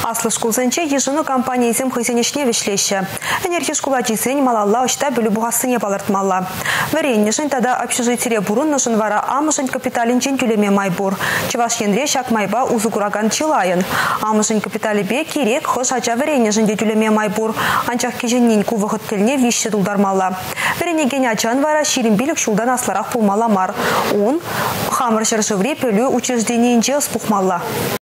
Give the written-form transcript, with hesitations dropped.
Аслы шкулзенче ежыны компаниясем хызенешне вишлеші. Энергия шкула жесен малалла ұшта білі бұғасыне балыртмалла. Варенешін тада общежитире бұрыннышын вара амышын капиталинчен түлеме майбур. Чеваш енре шак майба узугураган чилайын. Амышын капитали бе керек хош ача варенешін де түлеме майбур. Анчақ кеженнен кувығыт тіліне виші дулдармалла. Варенеген ачан вара ширин билік шулдан асларақ пулмаламар. Он хамыр шыршывре пөлі учреждениенче спухмалла.